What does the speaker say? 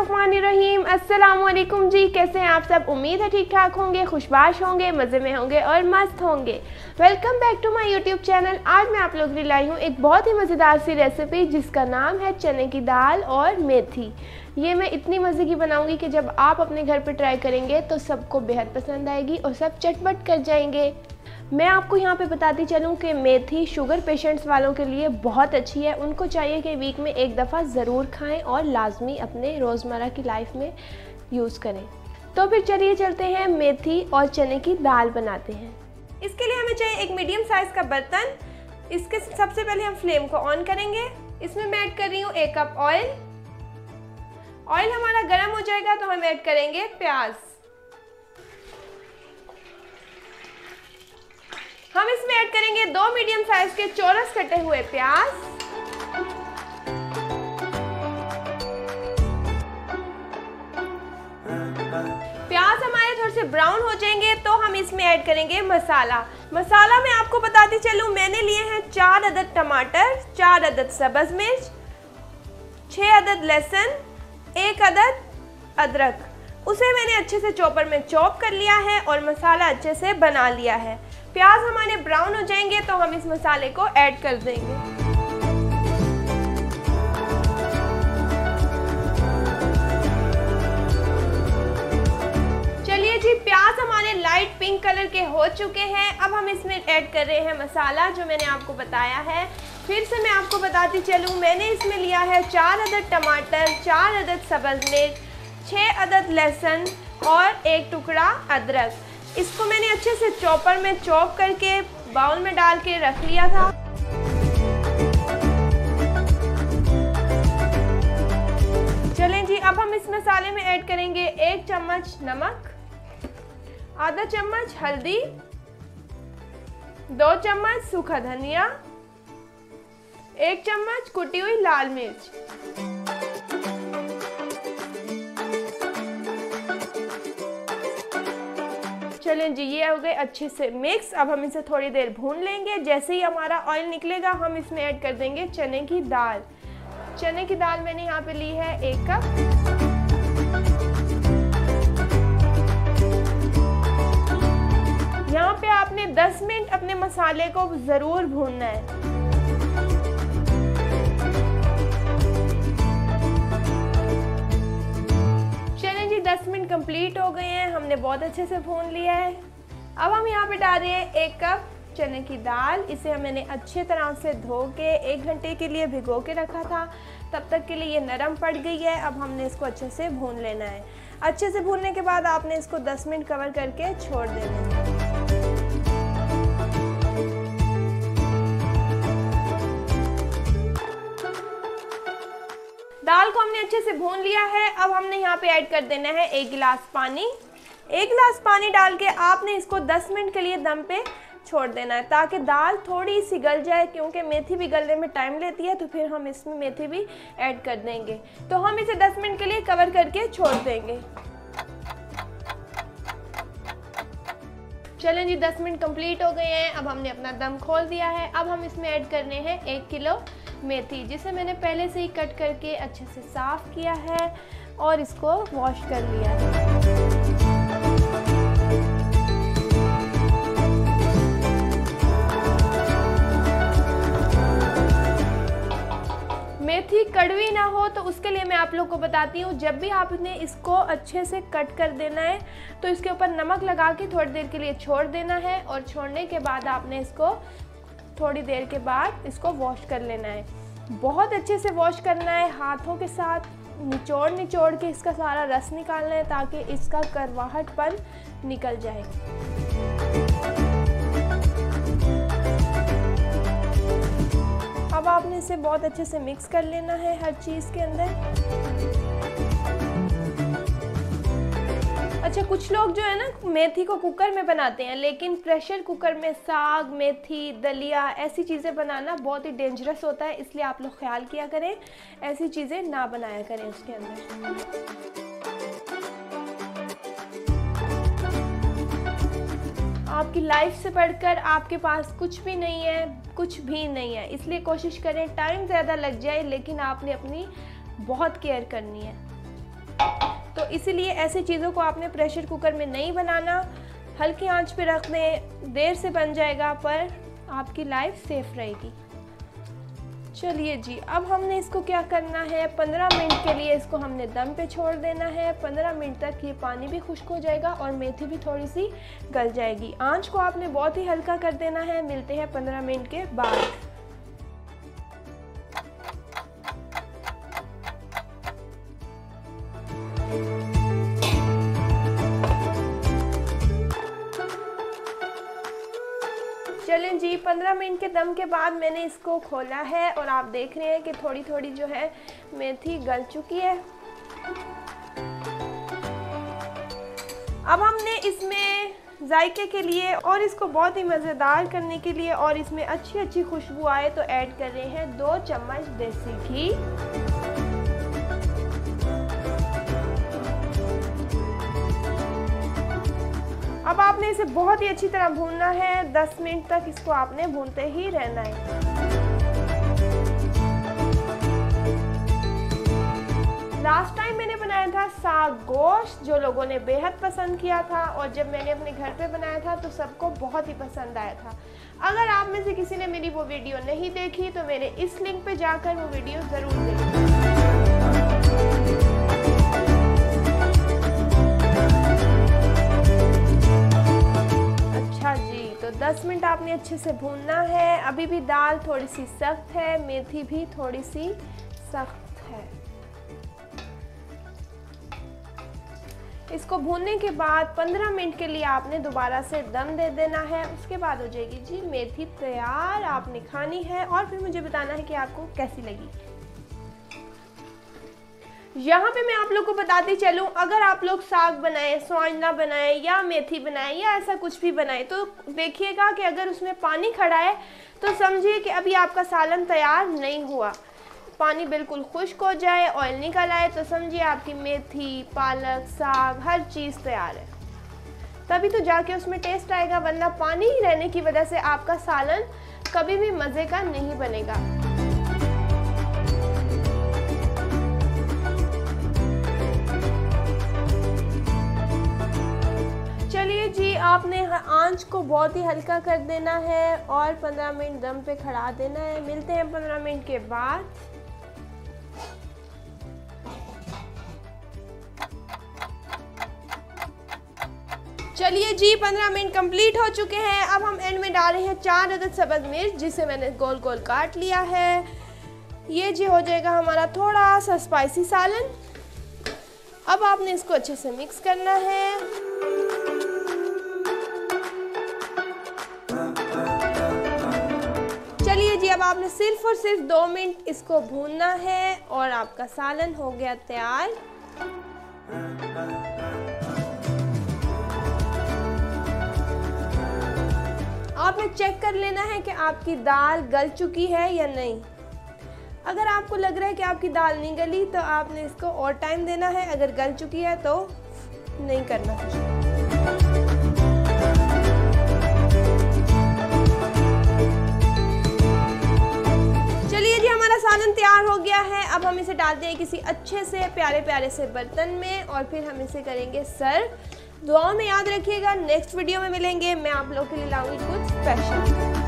बिस्मिल्लाहिर्रहमानिर्रहीम। अस्सलाम वालेकुम जी, कैसे हैं आप सब? उम्मीद है ठीक ठाक होंगे, खुशबाश होंगे, मज़े में होंगे और मस्त होंगे। Welcome back to my YouTube channel. आज मैं आप लोगों के लिए लाई हूँ एक बहुत ही मज़ेदार सी रेसिपी जिसका नाम है चने की दाल और मेथी। ये मैं इतनी मज़े की बनाऊंगी कि जब आप अपने घर पे ट्राई करेंगे तो सबको बेहद पसंद आएगी और सब चटपट कर जाएंगे। मैं आपको यहाँ पे बताती चलूँ कि मेथी शुगर पेशेंट्स वालों के लिए बहुत अच्छी है। उनको चाहिए कि वीक में एक दफ़ा ज़रूर खाएं और लाजमी अपने रोज़मर्रा की लाइफ में यूज़ करें। तो फिर चलिए चलते हैं मेथी और चने की दाल बनाते हैं। इसके लिए हमें चाहिए एक मीडियम साइज़ का बर्तन। इसके सबसे पहले हम फ्लेम को ऑन करेंगे। इसमें मैं ऐड कर रही हूँ 1 कप ऑयल। ऑयल हमारा गर्म हो जाएगा तो हम ऐड करेंगे प्याज। हम इसमें ऐड करेंगे 2 मीडियम साइज के चौरस कटे हुए प्याज। प्याज हमारे थोड़े से ब्राउन हो जाएंगे तो हम इसमें ऐड करेंगे मसाला। मसाला मैं आपको बताती चलूं, मैंने लिए हैं 4 अदद टमाटर, 4 अदद सब्ज मिर्च, 6 अदद लहसुन, 1 अदद अदरक। उसे मैंने अच्छे से चॉपर में चॉप कर लिया है और मसाला अच्छे से बना लिया है। प्याज हमारे ब्राउन हो जाएंगे तो हम इस मसाले को ऐड कर देंगे। चलिए जी, प्याज हमारे लाइट पिंक कलर के हो चुके हैं। अब हम इसमें ऐड कर रहे हैं मसाला जो मैंने आपको बताया है। फिर से मैं आपको बताती चलूँ, मैंने इसमें लिया है 4 अदद टमाटर, 4 अदद सब्ज मिर्च, 6 अदद लहसुन और 1 टुकड़ा अदरक। इसको मैंने अच्छे से चॉपर में चॉप करके बाउल में डाल के रख लिया था। चलें जी, अब हम इस मसाले में ऐड करेंगे 1 चम्मच नमक, आधा चम्मच हल्दी, 2 चम्मच सूखा धनिया, 1 चम्मच कुटी हुई लाल मिर्च। चलें जी, ये हो गए अच्छे से मिक्स। अब हम इसे थोड़ी देर भून लेंगे। जैसे ही हमारा ऑयल निकलेगा हम इसमें ऐड कर देंगे चने की दाल। चने की दाल मैंने यहाँ पे ली है 1 कप। यहाँ पे आपने 10 मिनट अपने मसाले को ज़रूर भूनना है। चलें जी, 10 मिनट कंप्लीट हो गए हैं, हमने बहुत अच्छे से भून लिया है। अब हम यहाँ पे डाल रहे हैं 1 कप चने की दाल। इसे मैंने अच्छे तरह से धो के 1 घंटे के लिए भिगो के रखा था। तब तक के लिए ये नरम पड़ गई है। अब हमने इसको अच्छे से भून लेना है। अच्छे से भूनने के बाद आपने इसको 10 मिनट कवर करके छोड़ देना है। दाल को हमने अच्छे से भून लिया है। अब हमने यहाँ पे ऐड कर देना है 1 गिलास पानी। 1 गिलास पानी डाल के आपने इसको 10 मिनट के लिए दम पे छोड़ देना है ताकि दाल थोड़ी सी गल जाए, क्योंकि मेथी भी गलने में टाइम लेती है। तो फिर हम इसमें मेथी भी ऐड कर देंगे। तो हम इसे 10 मिनट के लिए कवर करके छोड़ देंगे। चलें जी, 10 मिनट कंप्लीट हो गए हैं। अब हमने अपना दम खोल दिया है। अब हम इसमें ऐड करने हैं 1 किलो मेथी, जिसे मैंने पहले से ही कट करके अच्छे से साफ़ किया है और इसको वॉश कर लिया है। मेथी कड़वी ना हो तो उसके लिए मैं आप लोग को बताती हूँ, जब भी आपने इसको अच्छे से कट कर देना है तो इसके ऊपर नमक लगा के थोड़ी देर के लिए छोड़ देना है और छोड़ने के बाद आपने इसको थोड़ी देर के बाद इसको वॉश कर लेना है। बहुत अच्छे से वॉश करना है, हाथों के साथ निचोड़ निचोड़ के इसका सारा रस निकालना है ताकि इसका करवाहटपन निकल जाए। अब आपने इसे बहुत अच्छे से मिक्स कर लेना है हर चीज़ के अंदर। अच्छा, कुछ लोग जो है ना मेथी को कुकर में बनाते हैं, लेकिन प्रेशर कुकर में साग, मेथी, दलिया ऐसी चीज़ें बनाना बहुत ही डेंजरस होता है। इसलिए आप लोग ख्याल किया करें, ऐसी चीज़ें ना बनाया करें उसके अंदर। आपकी लाइफ से बढ़कर आपके पास कुछ भी नहीं है, कुछ भी नहीं है। इसलिए कोशिश करें टाइम ज़्यादा लग जाए लेकिन आपने अपनी बहुत केयर करनी है। तो इसीलिए ऐसी चीज़ों को आपने प्रेशर कुकर में नहीं बनाना, हल्की आंच पे रख दें, देर से बन जाएगा पर आपकी लाइफ सेफ रहेगी। चलिए जी, अब हमने इसको क्या करना है, 15 मिनट के लिए इसको हमने दम पे छोड़ देना है। 15 मिनट तक ये पानी भी खुश्क हो जाएगा और मेथी भी थोड़ी सी गल जाएगी। आंच को आपने बहुत ही हल्का कर देना है। मिलते हैं 15 मिनट के बाद। चलें जी, 15 मिनट के दम के बाद मैंने इसको खोला है और आप देख रहे हैं कि थोड़ी थोड़ी जो है मेथी गल चुकी है। अब हमने इसमें जायके के लिए और इसको बहुत ही मज़ेदार करने के लिए और इसमें अच्छी अच्छी खुशबू आए तो ऐड कर रहे हैं 2 चम्मच देसी घी। अब आपने इसे बहुत ही अच्छी तरह भूनना है। 10 मिनट तक इसको आपने भूनते ही रहना है। लास्ट टाइम मैंने बनाया था साग गोश्त, जो लोगों ने बेहद पसंद किया था और जब मैंने अपने घर पे बनाया था तो सबको बहुत ही पसंद आया था। अगर आप में से किसी ने मेरी वो वीडियो नहीं देखी तो मेरे इस लिंक पे जाकर वो वीडियो ज़रूर देखें। तो 10 मिनट आपने अच्छे से भूनना है। अभी भी दाल थोड़ी सी सख्त है, मेथी भी थोड़ी सी सख्त है। इसको भूनने के बाद 15 मिनट के लिए आपने दोबारा से दम दे देना है। उसके बाद हो जाएगी जी मेथी तैयार। आपने खानी है और फिर मुझे बताना है कि आपको कैसी लगी। यहाँ पे मैं आप लोग को बताती चलूँ, अगर आप लोग साग बनाएं, स्वांजना बनाएं या मेथी बनाएं या ऐसा कुछ भी बनाएं तो देखिएगा कि अगर उसमें पानी खड़ा है तो समझिए कि अभी आपका सालन तैयार नहीं हुआ। पानी बिल्कुल खुश्क हो जाए, ऑयल निकल आए तो समझिए आपकी मेथी, पालक, साग हर चीज़ तैयार है। तभी तो जाके उसमें टेस्ट आएगा, वरना पानी ही रहने की वजह से आपका सालन कभी भी मज़े का नहीं बनेगा। चलिए जी, आपने आंच को बहुत ही हल्का कर देना है और 15 मिनट दम पे खड़ा देना है। मिलते हैं 15 मिनट के बाद। चलिए जी, 15 मिनट कंप्लीट हो चुके हैं। अब हम एंड में डाल रहे हैं 4 अदद सब्ज़ मिर्च, जिसे मैंने गोल गोल काट लिया है। ये जी हो जाएगा हमारा थोड़ा सा स्पाइसी सालन। अब आपने इसको अच्छे से मिक्स करना है। चलिए जी, अब आपने सिर्फ और सिर्फ 2 मिनट इसको भूनना है और आपका सालन हो गया तैयार। आपने चेक कर लेना है कि आपकी दाल गल चुकी है या नहीं। अगर आपको लग रहा है कि आपकी दाल नहीं गली तो आपने इसको और टाइम देना है। अगर गल चुकी है तो नहीं करना कुछ। चलिए जी, हमारा सालन तैयार हो गया है। अब हम इसे डालते हैं किसी अच्छे से प्यारे प्यारे से बर्तन में और फिर हम इसे करेंगे सर्व। दुआओं में याद रखिएगा। नेक्स्ट वीडियो में मिलेंगे। मैं आप लोगों के लिए लाऊंगी कुछ स्पेशल।